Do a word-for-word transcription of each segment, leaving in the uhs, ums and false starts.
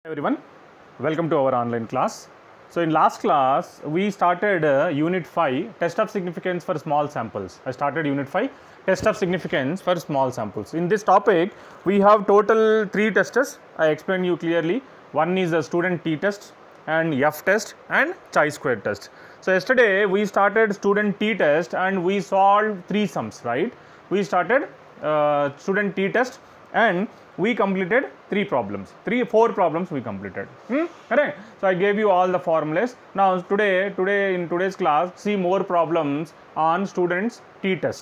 Everyone, welcome to our online class. So in last class we started uh, unit five, test of significance for small samples. I started unit five, test of significance for small samples. In this topic we have total three tests. I explained you clearly. One is the student t test and F test and chi-square test. So yesterday we started student t test and we solved three sums, right? We started uh, student t test and we completed three problems, three, four problems we completed, hmm? Correct? So I gave you all the formulas. Now today, today in today's class, see more problems on students t-test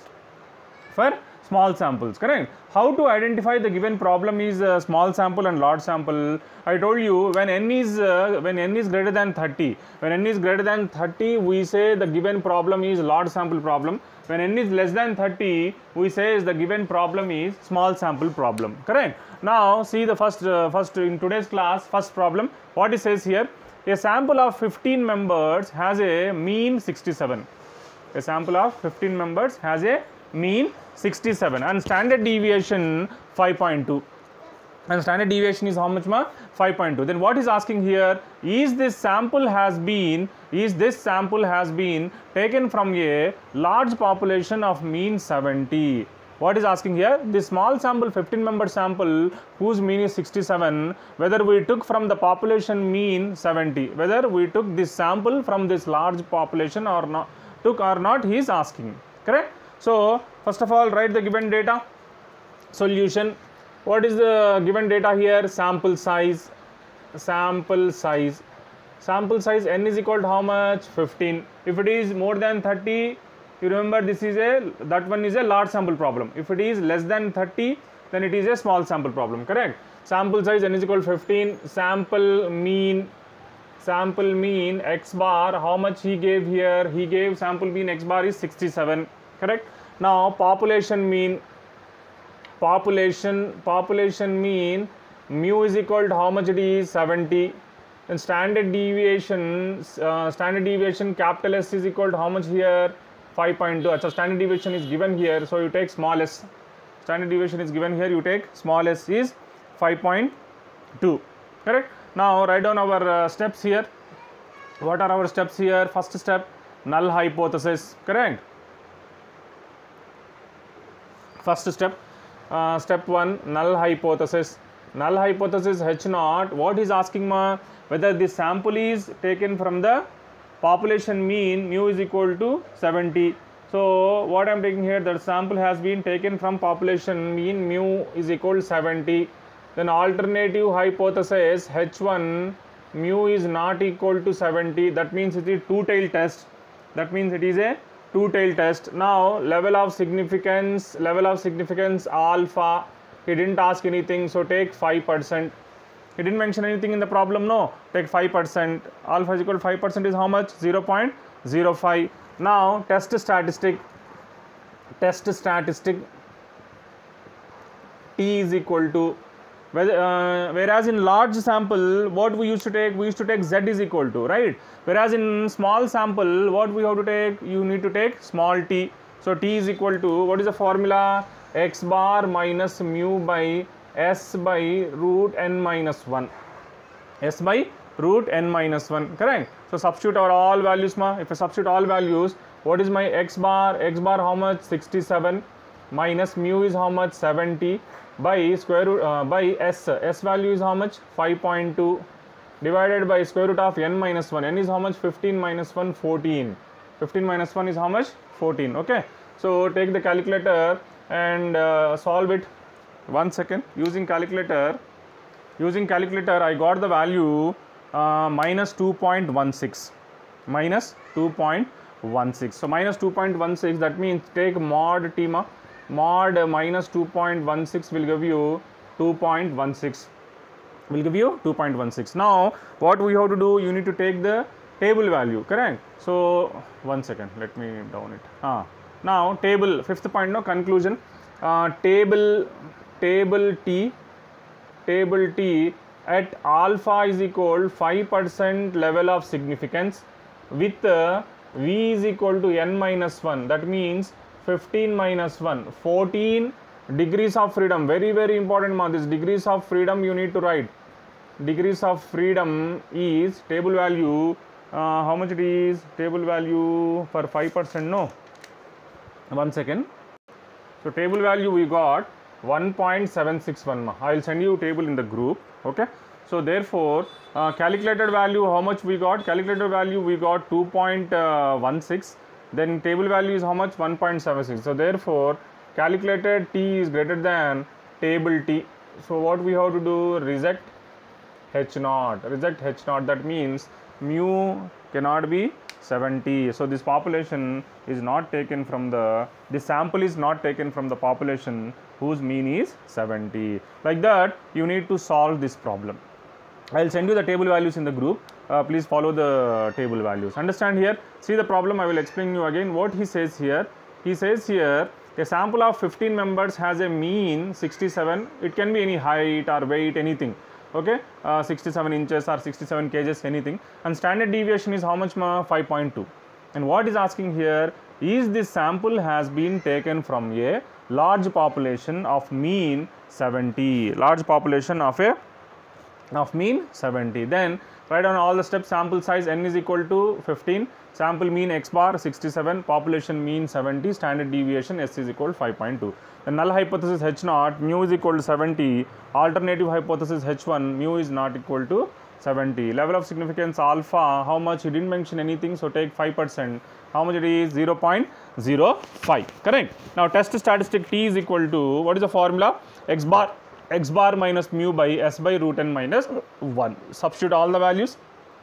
for small samples, correct? How to identify the given problem is a small sample and large sample. I told you when n is uh, when n is greater than thirty, when n is greater than thirty, we say the given problem is large sample problem. When n is less than thirty, we say the given problem is small sample problem, correct? Now see the first uh, first in today's class, first problem. What it says here: a sample of fifteen members has a mean sixty-seven. A sample of fifteen members has a mean sixty-seven and standard deviation five point two. And standard deviation is how much ma? five point two. Then what is asking here? Is this sample has been is this sample has been taken from a large population of mean seventy. What is asking here? This small sample, fifteen member sample whose mean is sixty-seven, whether we took from the population mean seventy, whether we took this sample from this large population or not, took or not, he is asking, correct? So first of all, write the given data. Solution. What is the given data here? Sample size, sample size, sample size n is equal to how much? fifteen. If it is more than thirty, you remember this is a, that one is a large sample problem. If it is less than thirty, then it is a small sample problem, correct? Sample size n is equal to fifteen. Sample mean, sample mean x bar, how much he gave here? He gave sample mean x bar is sixty-seven, correct? Now population mean, population population mean mu is equal to how much it is? seventy. And standard deviation, uh, standard deviation capital S is equal to how much here? five point two. So standard deviation is given here, so you take small s. Standard deviation is given here, you take small s is five point two, correct? Now write down our uh, steps here. What are our steps here? First step, null hypothesis, correct? First step, uh, step one, null hypothesis. Null hypothesis H naught. What is asking ma? Whether this sample is taken from the population mean mu is equal to seventy. So what I am taking here, that sample has been taken from population mean mu is equal to seventy. Then alternative hypothesis H one, mu is not equal to seventy. That means it is two-tailed test. That means it is a two-tailed test. Now level of significance, level of significance alpha. He didn't ask anything, so take five percent. He didn't mention anything in the problem, no, take five percent. Alpha is equal to five percent is how much? zero point zero five. Now test statistic, test statistic t is equal to, uh, whereas in large sample what we used to take, we used to take z is equal to, right? Whereas in small sample what we have to take, you need to take small t. So t is equal to, what is the formula? X bar minus mu by s by root n minus one, s by root n minus one, correct? So substitute our all values ma. If I substitute all values, what is my x bar? X bar how much? sixty-seven minus mu is how much? seventy by square root uh, by s. S value is how much? five point two divided by square root of n minus one. N is how much? fifteen minus one, fourteen. fifteen minus one is how much? fourteen. Okay. So take the calculator and uh, solve it. One second. Using calculator, using calculator, I got the value uh, minus two point one six, minus two point one six. So minus two point one six. That means take mod t ma, mod uh, minus two point one six will give you two point one six. Will give you two point one six. Now what we have to do? You need to take the table value, correct? So one second. Let me down it. Ah. Now table, fifth point, no, conclusion. Uh, table table t, table t at alpha is equal five percent level of significance with uh, v is equal to n minus one. That means fifteen minus one, fourteen degrees of freedom. Very very important, ma. This degrees of freedom you need to write. degrees of freedom is table value, uh, how much it is, table value for five percent, no, one second. So table value we got one point seven six one. I will send you table in the group, okay. So therefore, uh, calculated value, how much we got? Calculated value we got two point one six. Then table value is how much? one point seven six. So therefore, calculated T is greater than table T. So what we have to do? Reject H naught. Reject H naught. That means mu cannot be seventy. So this population is not taken from the, the sample is not taken from the population whose mean is seventy. Like that, you need to solve this problem. I will send you the table values in the group. Uh, please follow the table values. Understand here? See the problem. I will explain you again what he says here. He says here, a sample of fifteen members has a mean sixty-seven. It can be any height or weight, anything. Okay, uh, sixty-seven inches or sixty-seven kgs, anything. And standard deviation is how much? five point two. And what is asking here is this sample has been taken from a large population of mean seventy. Large population of a of mean seventy. Then write down all the steps. Sample size n is equal to fifteen, sample mean x bar sixty-seven, population mean seventy, standard deviation s is equal to five point two. The null hypothesis H naught, mu is equal to seventy, alternative hypothesis H one, mu is not equal to seventy. Level of significance alpha, how much? He didn't mention anything, so take five percent. How much it is? zero point zero five. Correct. Now test statistic T is equal to, what is the formula? X bar x bar minus mu by s by root n minus one. Substitute all the values.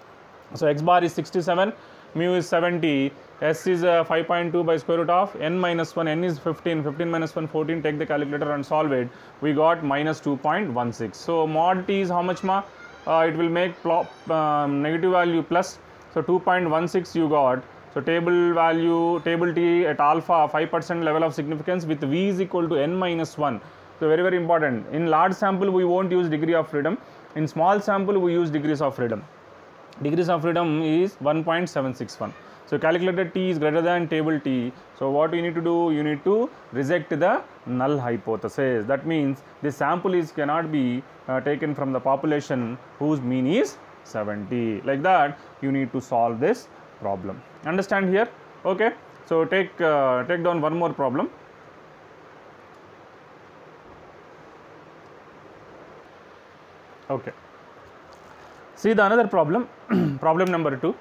So x bar is sixty-seven, mu is seventy, s is uh, five point two by square root of n minus one, n is fifteen, fifteen minus one, fourteen. Take the calculator and solve it. We got minus two point one six. So mod t is how much ma? Uh, it will make plop, um, negative value plus. So two point one six you got. So table value, table t at alpha five percent level of significance with v is equal to n minus one. So very very important. In large sample we won't use degree of freedom. In small sample we use degrees of freedom. Degrees of freedom is one point seven six one. So calculated T is greater than table T. So what you need to do? You need to reject the null hypothesis. That means this sample is cannot be uh, taken from the population whose mean is seventy. Like that, you need to solve this problem. Understand here? Okay. So take uh, take down one more problem. Okay. See the another problem. Problem number two.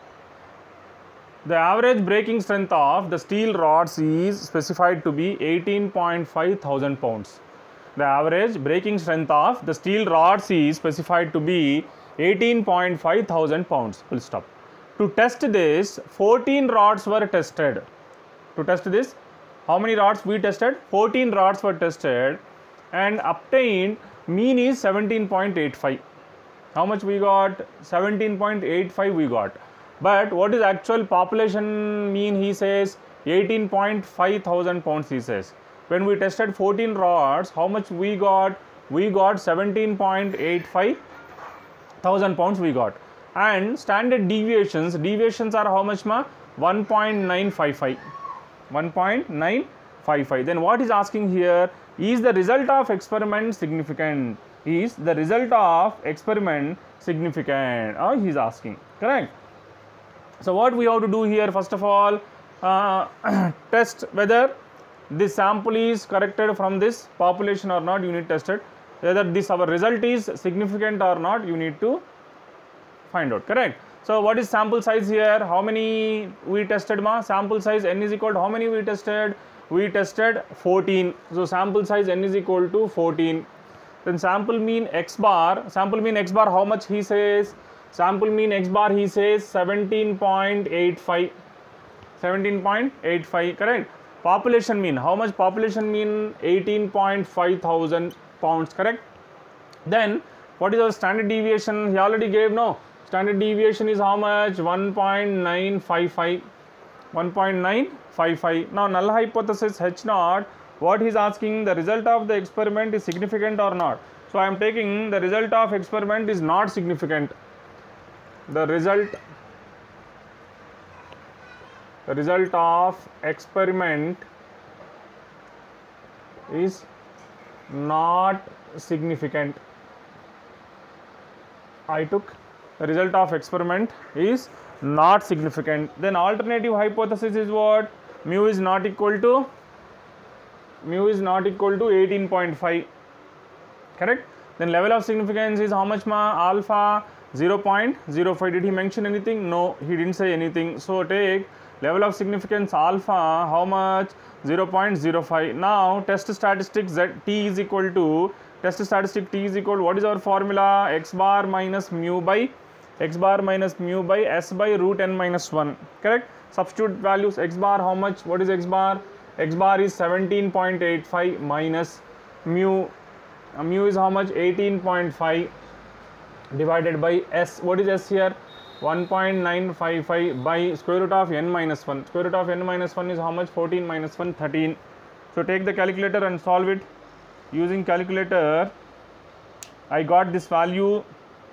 The average breaking strength of the steel rods is specified to be eighteen point five thousand pounds. The average breaking strength of the steel rods is specified to be eighteen point five thousand pounds. Full stop. To test this, fourteen rods were tested. To test this, how many rods we tested? fourteen rods were tested and obtained mean is seventeen point eight five. How much we got? seventeen point eight five we got. But what is actual population mean? He says eighteen point five thousand pounds he says. When we tested fourteen rods, how much we got? We got seventeen point eight five thousand pounds we got. And standard deviations, deviations are how much ma? one point nine five five. one point nine five five. Then what is asking here? Is the result of experiment significant? Is the result of experiment significant? Oh, he is asking. Correct. So what we have to do here? First of all, uh, test whether this sample is corrected from this population or not. You need tested whether this our result is significant or not. You need to find out. Correct. So what is sample size here? How many we tested ma? Sample size n is equal to how many we tested? We tested fourteen. So sample size n is equal to fourteen. Then sample mean x bar. Sample mean x bar how much he says? Sample mean x bar he says seventeen point eight five. seventeen point eight five. Correct. Population mean how much? Population mean eighteen point five thousand pounds. Correct. Then what is our standard deviation? He already gave no. Standard deviation is how much? one point nine five five. one point nine five five. Now null hypothesis H naught. What he is asking, the result of the experiment is significant or not. So I am taking the result of experiment is not significant. The result, the result of experiment is not significant. I took the result of experiment is not significant. Then alternative hypothesis is what? Mu is not equal to mu is not equal to eighteen point five, correct? Then level of significance is how much ma? Alpha zero point zero five. Did he mention anything? No, he didn't say anything. So take level of significance alpha, how much? zero point zero five. Now test statistic Z T is equal to test statistic T is equal to what is our formula? X bar minus mu by x bar minus mu by S by root n minus one, correct? Substitute values. X bar how much? What is X bar? X bar is seventeen point eight five minus mu. Uh, mu is how much? eighteen point five divided by S. What is S here? one point nine five five by square root of n minus one. Square root of n minus one is how much? fourteen minus one, thirteen. So take the calculator and solve it. Using calculator, I got this value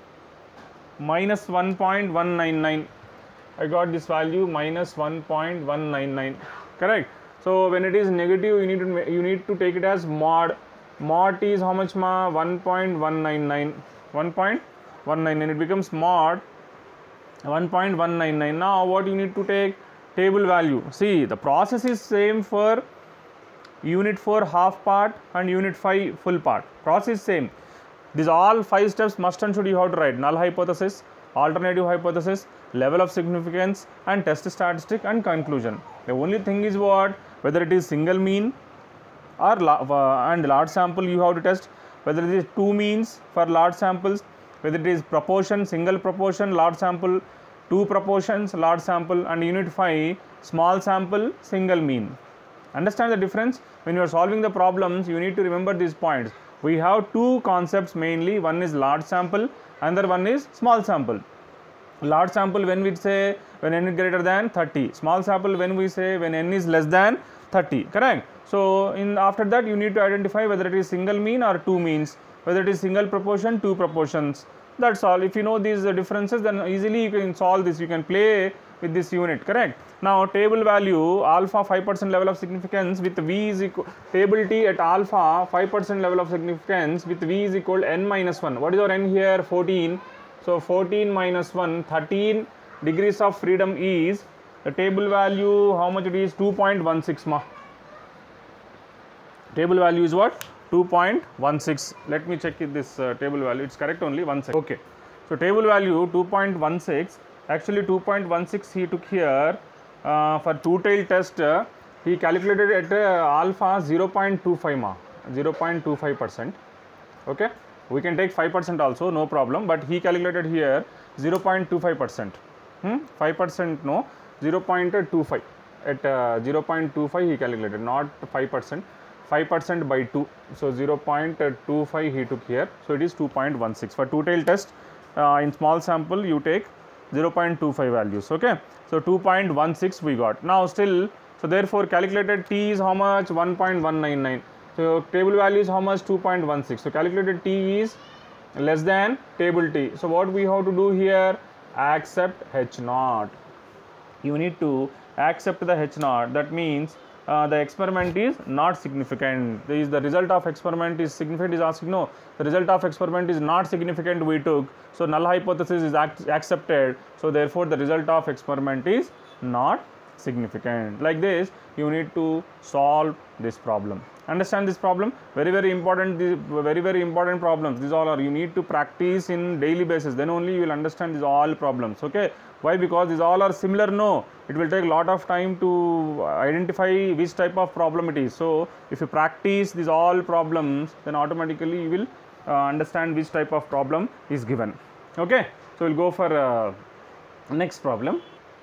minus one point one nine nine. I got this value minus one point one nine nine, correct? So when it is negative, you need to you need to take it as mod. Mod is how much ma? one point one nine nine. one point one nine nine. It becomes mod one point one nine nine. Now what you need to take? Table value. See, the process is same for unit four half part and unit five full part. Process same. These all five steps must and should you have to write. Null hypothesis, alternative hypothesis, level of significance, and test statistic and conclusion. The only thing is what? Whether it is single mean or uh, and large sample you have to test. Whether it is two means for large samples, whether it is proportion, single proportion, large sample, two proportions, large sample, and unit five small sample, single mean. Understand the difference? When you are solving the problems, you need to remember these points. We have two concepts mainly. One is large sample, another one is small sample. Large sample when we say when n is greater than thirty. Small sample when we say when n is less than thirty. Correct? So in after that you need to identify whether it is single mean or two means. Whether it is single proportion, two proportions. That's all. If you know these differences, then easily you can solve this. You can play with this unit, correct? Now table value alpha five percent level of significance with V is equal table T at alpha five percent level of significance with V is equal to n minus one. What is our n here? fourteen. So fourteen minus one, thirteen degrees of freedom is the table value. How much it is? two point one six ma. Table value is what? two point one six. Let me check if this uh, table value. It's correct only one second. Okay. So table value two point one six. Actually two point one six he took here uh, for two-tailed test. Uh, he calculated at uh, alpha zero point two five ma. zero point two five percent. Okay. We can take five percent also, no problem. But he calculated here zero point two five percent. Hmm? five percent no. zero point two five. At uh, zero point two five he calculated, not five percent. five percent by two. So zero point two five he took here. So it is two point one six. For two-tailed test uh, in small sample you take zero point two five values. Okay. So two point one six we got. Now still, so therefore calculated T is how much? one point one nine nine. So table value is how much? two point one six. So calculated T is less than table T. So what we have to do here? Accept H naught. You need to accept the H naught. That means uh, the experiment is not significant. There is the result of experiment is significant is asking no. The result of experiment is not significant we took. So null hypothesis is ac accepted. So therefore the result of experiment is not significant. Like this you need to solve this problem. Understand this problem? Very very important. These very very important problems. These all are you need to practice in daily basis. Then only you will understand these all problems. Okay. Why? Because these all are similar? No. It will take a lot of time to identify which type of problem it is. So if you practice these all problems, then automatically you will uh, understand which type of problem is given. Okay. So we'll go for uh, next problem.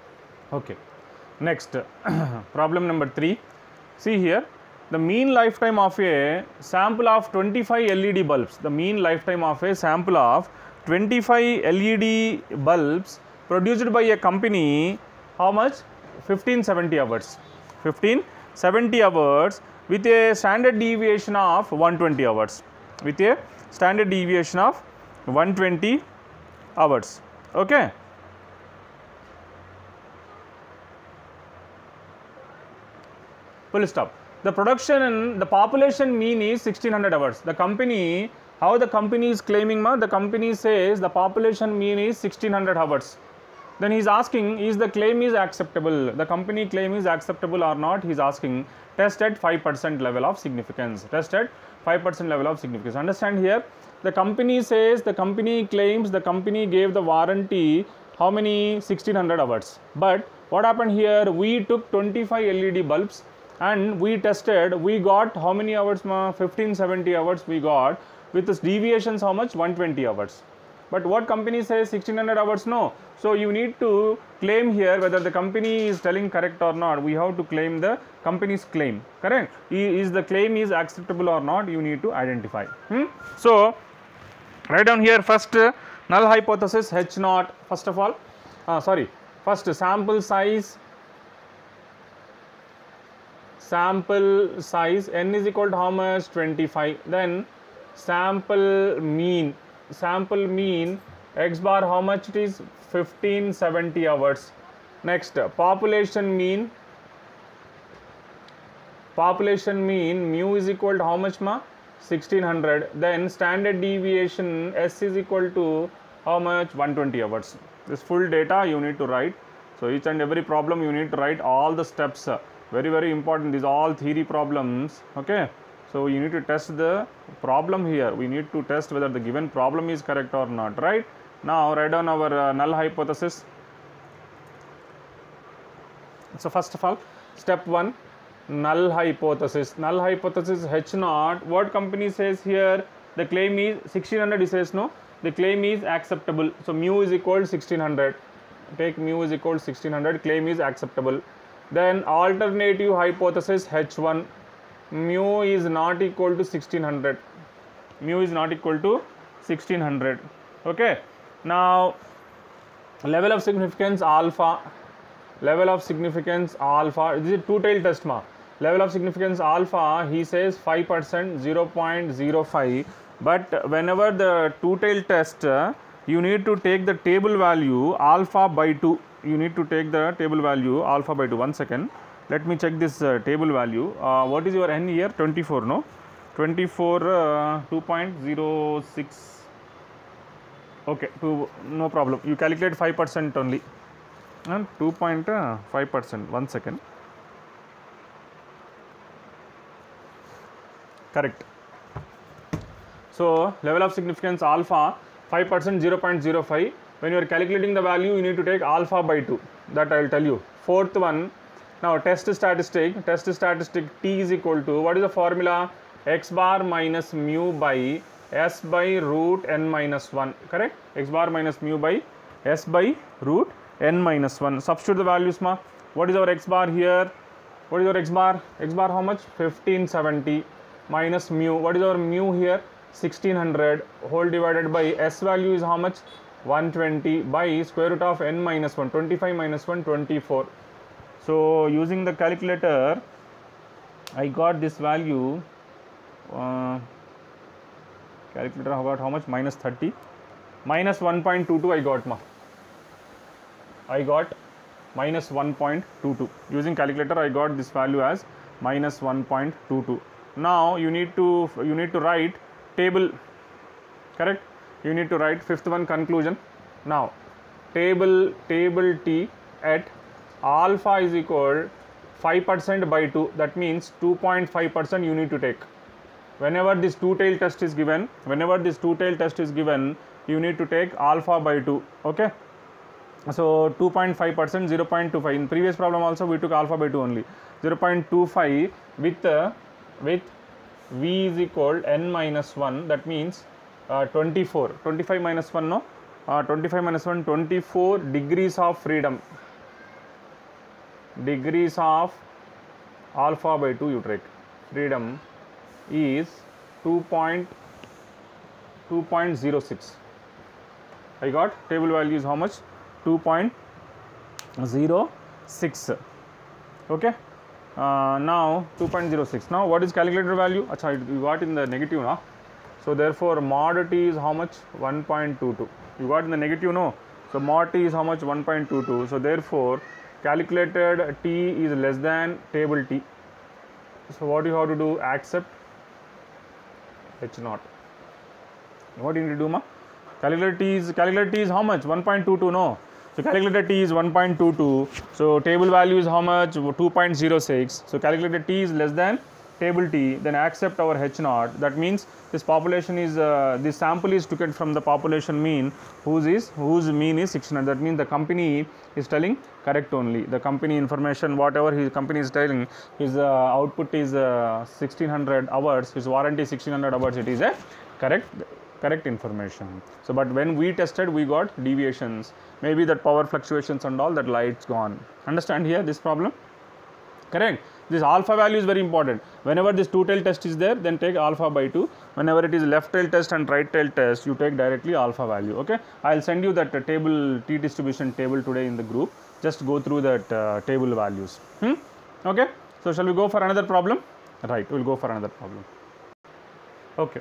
Okay. Next problem number three. See here. The mean lifetime of a sample of twenty-five L E D bulbs, the mean lifetime of a sample of twenty-five L E D bulbs produced by a company, how much? fifteen seventy hours. fifteen seventy hours with a standard deviation of one hundred twenty hours. With a standard deviation of one hundred twenty hours. Okay. Full stop. The production and the population mean is sixteen hundred hours. The company How the company is claiming, ma? The company says the population mean is sixteen hundred hours. Then he is asking, is the claim is acceptable? The company claim is acceptable or not? He is asking, test at five percent level of significance. Test at five percent level of significance. Understand here, the company says, the company claims, the company gave the warranty, how many? sixteen hundred hours. But what happened here? We took twenty-five L E D bulbs and we tested, we got how many hours? fifteen seventy hours we got, with this deviations how much? one hundred twenty hours. But what company says sixteen hundred hours? No. So you need to claim here whether the company is telling correct or not. We have to claim the company's claim, correct? Is the claim is acceptable or not? You need to identify. Hmm? So write down here first uh, null hypothesis H naught. First of all, uh, sorry, first sample size. Sample size n is equal to how much? twenty-five. Then sample mean. Sample mean x bar how much it is? fifteen seventy hours. Next, population mean. Population mean mu is equal to how much, ma? sixteen hundred. Then standard deviation S is equal to how much? one hundred twenty hours. This full data you need to write. So each and every problem you need to write all the steps. Very very important. These are all theory problems. Okay. So you need to test the problem here. We need to test whether the given problem is correct or not, right? Now write down our uh, null hypothesis. So first of all, step one, null hypothesis. Null hypothesis H naught. What company says here? The claim is sixteen hundred. He says no. The claim is acceptable. So mu is equal to sixteen hundred. Take mu is equal to sixteen hundred. Claim is acceptable. Then alternative hypothesis H one. Mu is not equal to sixteen hundred. Mu is not equal to sixteen hundred. Okay. Now level of significance alpha. Level of significance alpha. This is a two-tailed test, ma. Level of significance alpha. He says five percent, zero point zero five. But whenever the two-tailed test, uh, you need to take the table value alpha by two. You need to take the table value alpha by two. One second. Let me check this uh, table value. Uh, what is your n here? twenty-four, no? twenty-four, uh, two point zero six. Okay, two, no problem. You calculate five percent only. And two point five percent. One second. Correct. So level of significance alpha five percent, zero point zero five. When you are calculating the value, you need to take alpha by two. That I will tell you. Fourth one. Now test statistic, test statistic T is equal to, what is the formula? X bar minus mu by S by root n minus one, correct? X bar minus mu by S by root n minus one. Substitute the values, ma. What is our X bar here? What is our X bar? X bar how much? fifteen seventy minus mu. What is our mu here? sixteen hundred whole divided by S value is how much? one twenty by square root of n minus one. twenty-five minus one, twenty-four. So using the calculator, I got this value. Uh, calculator about how much? Minus thirty. Minus one point two two I got, ma. I got minus one point two two. Using calculator, I got this value as minus one point two two. Now you need to you need to write table, correct? You need to write fifth one conclusion. Now table table T at alpha is equal five percent by two. That means two point five percent you need to take. Whenever this two-tailed test is given, whenever this two-tailed test is given, you need to take alpha by two. Okay. So two point five percent, zero point two five. In previous problem also we took alpha by two only. zero point two five with uh, with v is equal n minus one. That means uh, twenty-four. twenty-five minus one, no? Uh, twenty-five minus one, twenty-four degrees of freedom. Degrees of alpha by two you take. Freedom is two point zero six. I got table value is how much? two point zero six. Okay. Uh, now two point zero six. Now what is calculated value? Achha, you got in the negative, no? So therefore mod T is how much? one point two two. You got in the negative, no? So mod T is how much? one point two two. So therefore calculated T is less than table T. So what you have to do? Accept H naught. What do you need to do, ma? Calculator T is, calculator T is how much? one point two two, no? So calculator T is one point two two. So table value is how much? two point zero six. So calculator T is less than table T. Then accept our H naught. That means this population is, uh, this sample is taken from the population mean, whose is, whose mean is six hundred. That means the company is telling correct only. The company information, whatever his company is telling, his uh, output is uh, sixteen hundred hours, his warranty is sixteen hundred hours, it is a correct correct information. So but when we tested, we got deviations, maybe that power fluctuations and all, that light's gone. Understand here this problem? Correct. This alpha value is very important. Whenever this two tail test is there, then take alpha by two. Whenever it is left tail test and right tail test, you take directly alpha value. Okay, I'll send you that uh, table, T distribution table today in the group. Just go through that uh, table values. Hmm? Okay, so shall we go for another problem? Right, we'll go for another problem. Okay.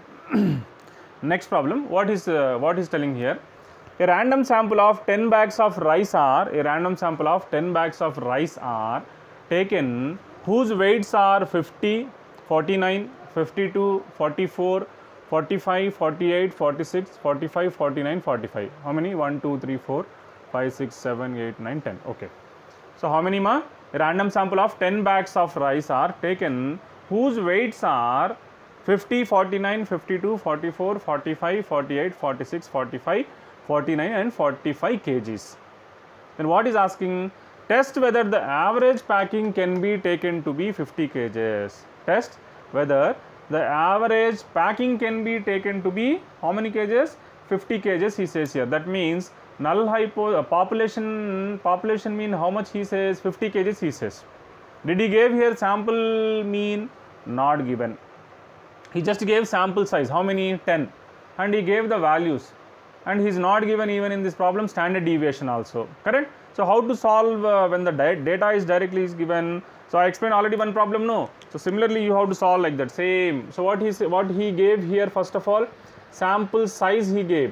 Next problem, what is uh, what is telling here? A random sample of ten bags of rice are, a random sample of ten bags of rice are taken whose weights are fifty, forty-nine, fifty-two, forty-four, forty-five, forty-eight, forty-six, forty-five, forty-nine, forty-five. How many? one, two, three, four, five, six, seven, eight, nine, ten. Okay. So how many, ma? A random sample of ten bags of rice are taken whose weights are fifty, forty-nine, fifty-two, forty-four, forty-five, forty-eight, forty-six, forty-five, forty-nine and forty-five kgs. Then what is asking? Test whether the average packing can be taken to be fifty kgs. Test whether the average packing can be taken to be how many kgs? fifty kgs he says here. That means null hypo uh, population population mean how much he says? fifty kgs he says. Did he give here sample mean? Not given. He just gave sample size, how many? ten, and he gave the values, and he is not given even in this problem standard deviation also, correct? So how to solve uh, when the data is directly is given? So I explained already one problem, no? So similarly you have to solve like that, same. So what he what he gave here, first of all, sample size he gave.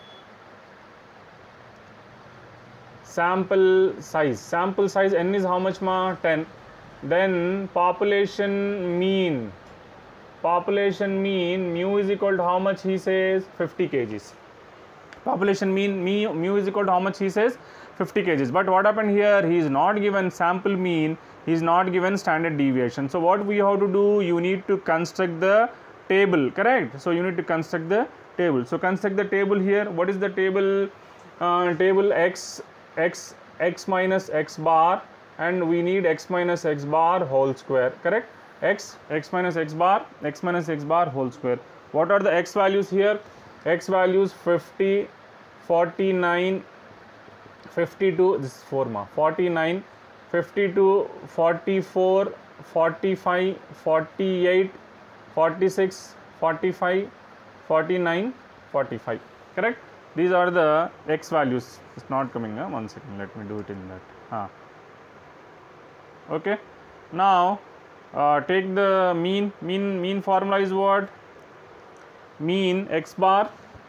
Sample size, sample size n is how much, ma? ten. Then population mean, population mean mu is equal to how much he says? fifty kgs. Population mean mu, mu is equal to how much he says? fifty kgs. But what happened here? He is not given sample mean, he is not given standard deviation. So what we have to do? You need to construct the table, correct? So you need to construct the table. So construct the table here. What is the table? Uh, table x, x, x minus x bar, and we need x minus x bar whole square, correct? X, x minus x bar, x minus x bar whole square. What are the x values here? X values fifty, forty-nine, fifty-two, this is four, ma, forty-nine, fifty-two, forty-four, forty-five, forty-eight, forty-six, forty-five, forty-nine, forty-five, correct? These are the x values. It's not coming, huh? One second, let me do it in that. Huh. Okay, now uh, take the mean, mean, mean formula is what? Mean x bar,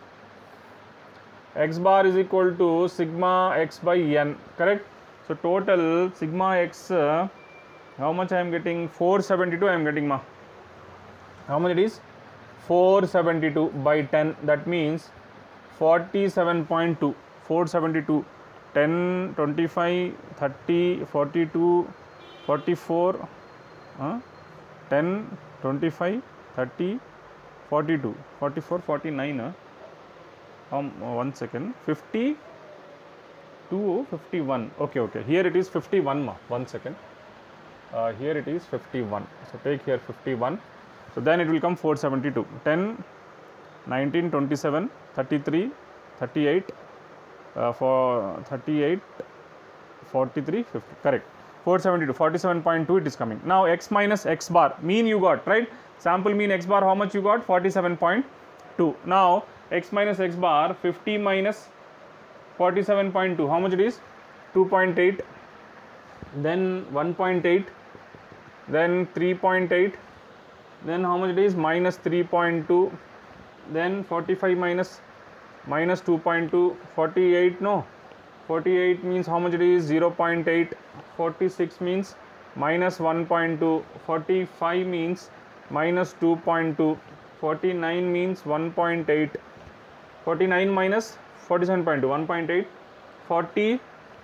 x bar is equal to sigma x by n, correct? So total sigma x, uh, how much I am getting? four seventy-two I am getting, ma. How much it is? four seventy-two by ten, that means forty-seven point two, four seventy-two, ten, twenty-five, thirty, forty-two, forty-four, uh, ten, twenty-five, thirty, forty-two, forty-four, forty-nine, uh, um, one second, fifty-two, fifty-one, okay, okay, here it is fifty-one, ma, one second, uh, here it is fifty-one, so take here fifty-one, so then it will come four seventy-two, ten, nineteen, twenty-seven, thirty-three, thirty-eight, uh, for thirty-eight, forty-three, fifty, correct, four seventy-two, forty-seven point two it is coming. Now x minus x bar, mean you got, right? Sample mean x bar, how much you got? forty-seven point two. Now x minus x bar, fifty minus forty-seven point two, how much it is? two point eight, then one point eight, then three point eight, then how much it is? Minus three point two, then forty-five minus minus two point two, forty-eight, no, forty-eight means how much it is? zero point eight, forty-six means minus one point two, forty-five means minus two point two, forty-nine means one point eight, forty-nine minus forty-seven point two, one point eight, forty,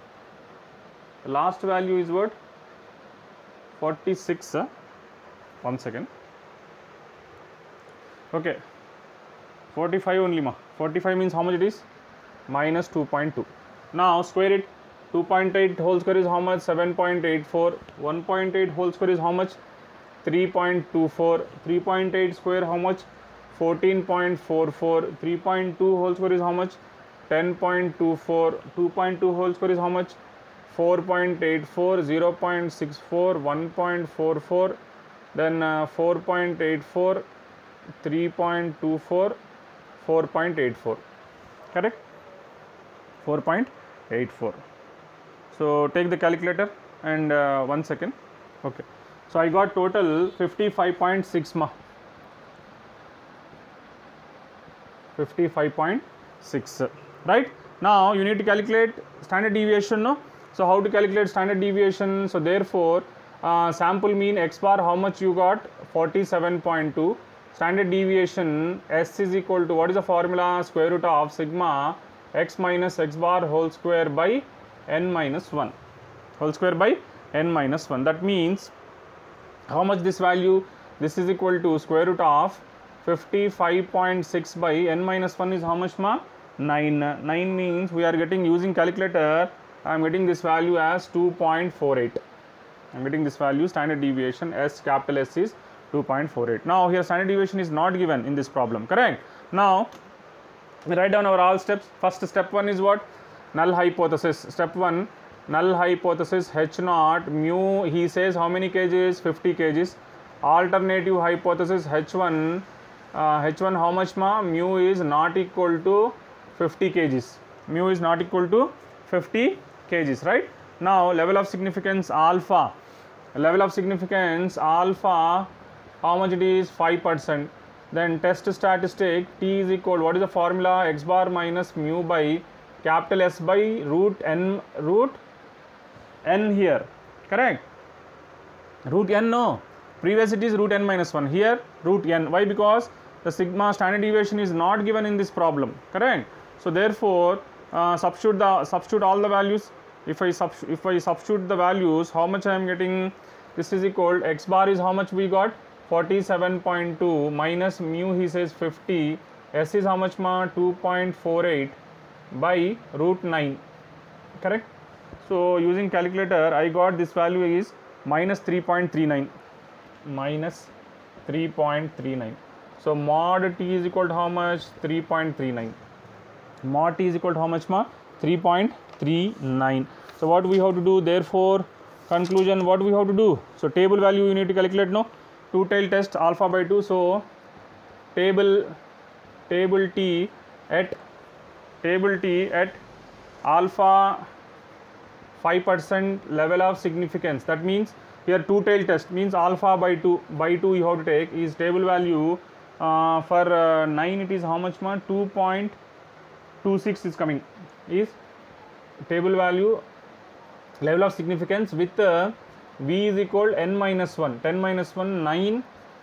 last value is what, forty-six, uh, one second, okay, forty-five only ma, forty-five means how much it is, minus two point two. Now square it, two point eight whole square is how much, seven point eight four, one point eight whole square is how much, three point two four, three point eight square how much, fourteen point four four, three point two whole square is how much, ten point two four, two point two whole square is how much, four point eight four, zero point six four, one point four four, then uh, four point eight four, three point two four, four point eight four, correct, four point eight four. So take the calculator and uh, one second, okay. So I got total fifty-five point six ma, fifty-five point six, right. Now you need to calculate standard deviation, no. So how to calculate standard deviation? So therefore uh, sample mean x bar how much you got, forty-seven point two, standard deviation S is equal to, what is the formula, square root of sigma x minus x bar whole square by n minus one, whole square by n minus one. That means how much this value, this is equal to square root of fifty-five point six by n minus one is how much ma, nine. nine means we are getting, using calculator I am getting this value as two point four eight. I am getting this value, standard deviation S, capital S is two point four eight. Now here standard deviation is not given in this problem, correct. Now we write down our all steps. First step one is what, null hypothesis. Step one, null hypothesis H naught mu, he says how many kgs, fifty kgs. Alternative hypothesis H one, uh, H one how much ma, mu is not equal to fifty kgs, mu is not equal to fifty kgs, right. Now level of significance alpha, level of significance alpha how much it is, five percent. Then test statistic T is equal, what is the formula, x bar minus mu by capital S by root n, root n here, correct, root n, no, previous it is root n minus one, here root n. Why? Because the sigma standard deviation is not given in this problem, correct. So therefore uh, substitute the substitute all the values. If I sub if I substitute the values, how much I am getting, this is equal, x bar is how much we got, forty-seven point two minus mu he says fifty, S is how much ma, two point four eight by root nine, correct. So using calculator I got this value is minus three point three nine, minus three point three nine. So mod T is equal to how much, three point three nine, mod T is equal to how much ma, three point three nine. So what we have to do, therefore conclusion what we have to do, so table value you need to calculate, no, two tail test alpha by two. So table table T at table T at alpha five percent level of significance. That means here two tail test means alpha by two, by two you have to take is table value uh, for uh, nine it is how much ma, two point two six is coming, is table value level of significance with uh, V is equal n minus one, ten minus one, nine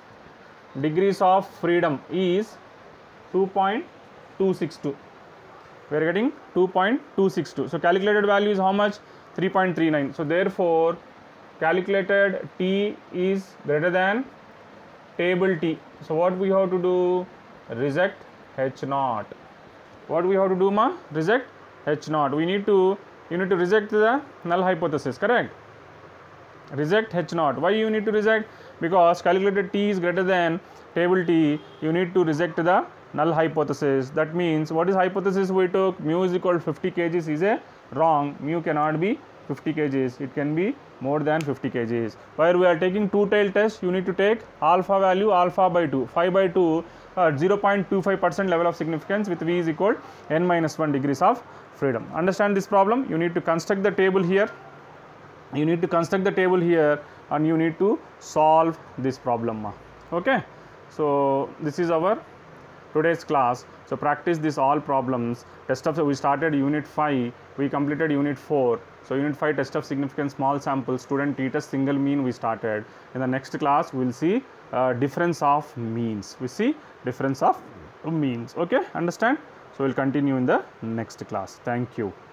degrees of freedom is two point two six two, we are getting two point two six two. So calculated value is how much, three point three nine. So therefore calculated T is greater than table T. So what we have to do, reject H naught. What we have to do ma, reject H naught. We need to, you need to reject the null hypothesis, correct, reject H naught. Why you need to reject? Because calculated T is greater than table T, you need to reject the null hypothesis. That means what is hypothesis we took, mu is equal to fifty kgs is a wrong, mu cannot be fifty kgs, it can be more than fifty kgs. Where we are taking two tail test, you need to take alpha value alpha by two, five by two, uh, zero point two five percent level of significance with V is equal to n minus one degrees of freedom. Understand this problem, you need to construct the table here, you need to construct the table here and you need to solve this problem. Okay, so this is our today's class. So practice this all problems. Test of, we started unit five, we completed unit four. So unit five test of significance small sample, student t-test single mean we started. In the next class we will see uh, difference of means, we see difference of means. Okay, understand? So, we will continue in the next class. Thank you.